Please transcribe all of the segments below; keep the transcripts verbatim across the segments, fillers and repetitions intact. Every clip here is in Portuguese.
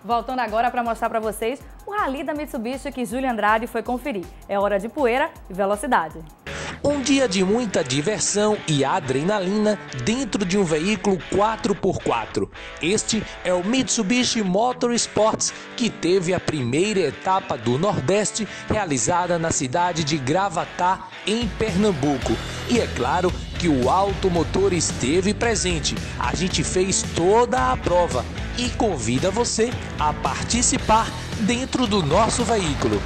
Voltando agora para mostrar para vocês o rally da Mitsubishi que Júlio Andrade foi conferir. É hora de poeira e velocidade. Um dia de muita diversão e adrenalina dentro de um veículo quatro por quatro. Este é o Mitsubishi Motorsports, que teve a primeira etapa do Nordeste realizada na cidade de Gravatá, em Pernambuco. E é claro que o automotor esteve presente. A gente fez toda a prova e convida você a participar dentro do nosso veículo.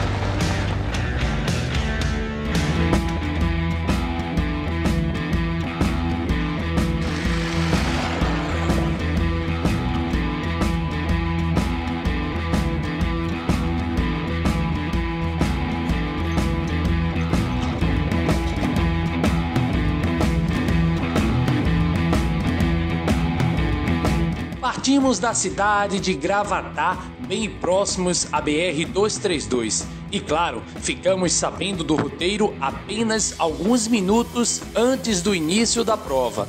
Partimos da cidade de Gravatá, bem próximos à B R duzentos e trinta e dois. E claro, ficamos sabendo do roteiro apenas alguns minutos antes do início da prova.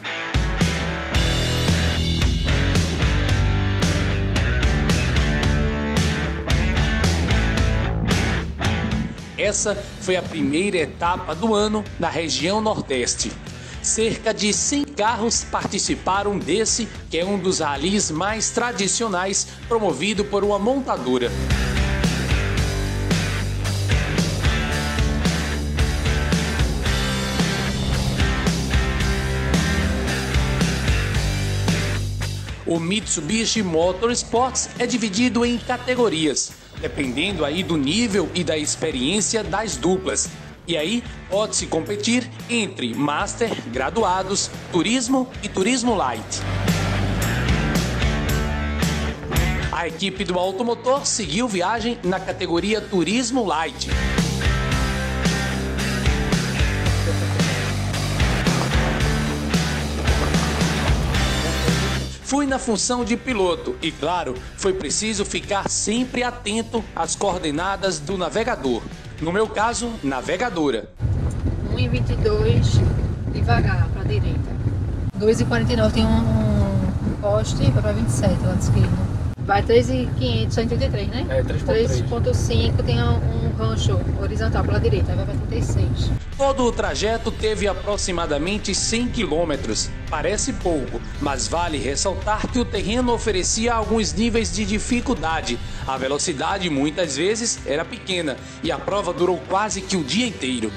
Essa foi a primeira etapa do ano na região Nordeste. Cerca de cem carros participaram desse, que é um dos ralis mais tradicionais promovido por uma montadora. O Mitsubishi Motorsports é dividido em categorias, dependendo aí do nível e da experiência das duplas. E aí pode-se competir entre Master, graduados, Turismo e Turismo Light. A equipe do automotor seguiu viagem na categoria Turismo Light. Fui na função de piloto e, claro, foi preciso ficar sempre atento às coordenadas do navegador. No meu caso, navegadora. um e vinte e dois, devagar, para a direita. dois e quarenta e nove tem um, um poste, vai para vinte e sete, lá de esquerda. Vai três e quinhentos, cento e oitenta e três, né? É, três ponto cinco tem um, um rancho horizontal para a direita, vai para trinta e seis. Todo o trajeto teve aproximadamente cem quilômetros. Parece pouco, mas vale ressaltar que o terreno oferecia alguns níveis de dificuldade. A velocidade muitas vezes era pequena e a prova durou quase que o dia inteiro.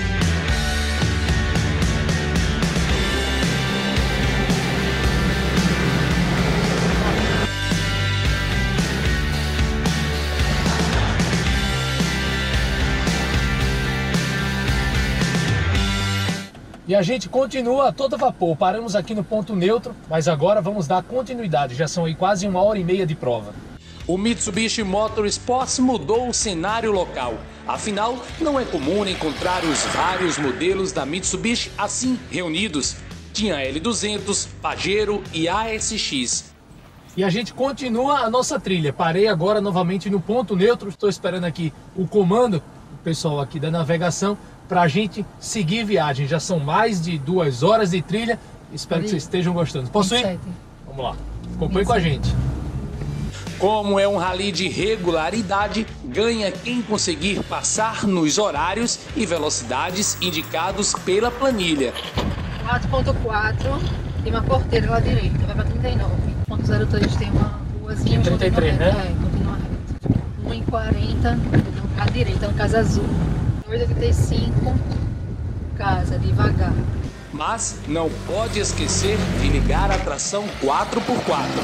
E a gente continua a todo vapor. Paramos aqui no ponto neutro, mas agora vamos dar continuidade. Já são aí quase uma hora e meia de prova. O Mitsubishi Motorsports mudou o cenário local. Afinal, não é comum encontrar os vários modelos da Mitsubishi assim reunidos. Tinha L duzentos, Pajero e A S X. E a gente continua a nossa trilha. Parei agora novamente no ponto neutro. Estou esperando aqui o comando, o pessoal aqui da navegação, para a gente seguir viagem. Já são mais de duas horas de trilha. Espero que vocês estejam gostando. Posso ir? Vamos lá. Acompanhe com a gente. Como é um rally de regularidade, ganha quem conseguir passar nos horários e velocidades indicados pela planilha. quatro ponto quatro tem uma porteira lá direita, vai para trinta e nove. ponto zero três tem uma ruazinha. trinta e três, né? É, continua reto. um e quarenta, à direita, no caso azul. dois e oitenta e cinco, casa, devagar. Mas não pode esquecer de ligar a tração quatro por quatro.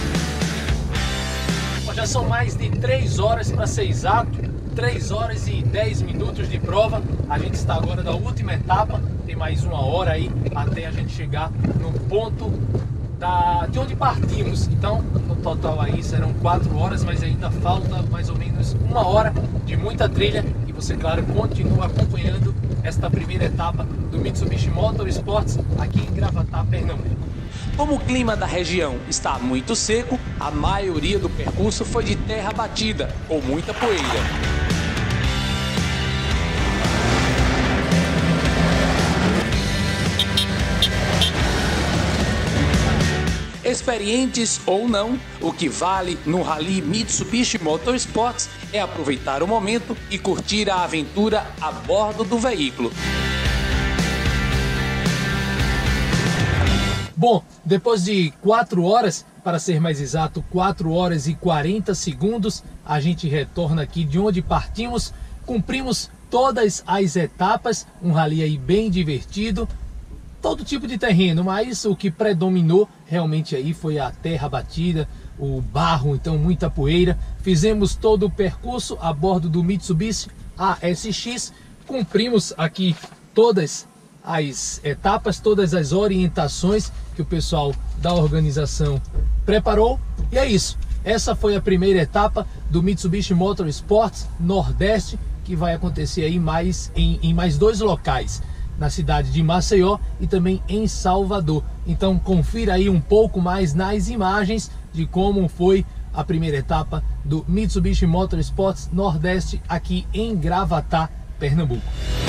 Já são mais de três horas para ser exato, três horas e dez minutos de prova. A gente está agora na última etapa, tem mais uma hora aí até a gente chegar no ponto da, de onde partimos. Então, no total aí serão quatro horas, mas ainda falta mais ou menos uma hora de muita trilha. E você, claro, continua acompanhando esta primeira etapa do Mitsubishi Motorsports aqui em Gravatá, Pernambuco. Como o clima da região está muito seco, a maioria do percurso foi de terra batida, com muita poeira. Experientes ou não, o que vale no Rally Mitsubishi Motorsports é aproveitar o momento e curtir a aventura a bordo do veículo. Bom, depois de quatro horas, para ser mais exato, quatro horas e quarenta segundos, a gente retorna aqui de onde partimos, cumprimos todas as etapas, um rally aí bem divertido, todo tipo de terreno, mas o que predominou realmente aí foi a terra batida, o barro, então muita poeira. Fizemos todo o percurso a bordo do Mitsubishi A S X, cumprimos aqui todas as etapas, todas as orientações que o pessoal da organização preparou. E é isso, essa foi a primeira etapa do Mitsubishi Motorsports Nordeste, que vai acontecer aí mais em, em mais dois locais, na cidade de Maceió e também em Salvador. Então confira aí um pouco mais nas imagens de como foi a primeira etapa do Mitsubishi Motorsports Nordeste aqui em Gravatá, Pernambuco.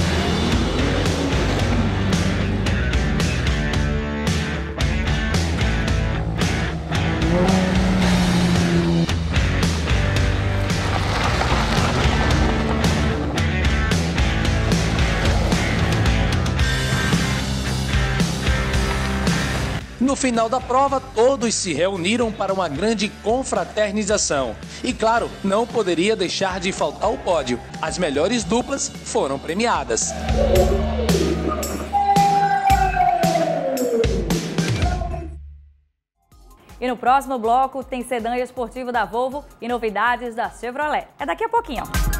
No final da prova, todos se reuniram para uma grande confraternização. E claro, não poderia deixar de faltar o pódio. As melhores duplas foram premiadas. E no próximo bloco tem sedã esportivo da Volvo e novidades da Chevrolet. É daqui a pouquinho.